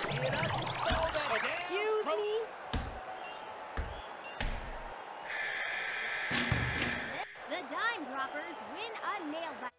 Excuse me? The Dime Droppers win a nail biter.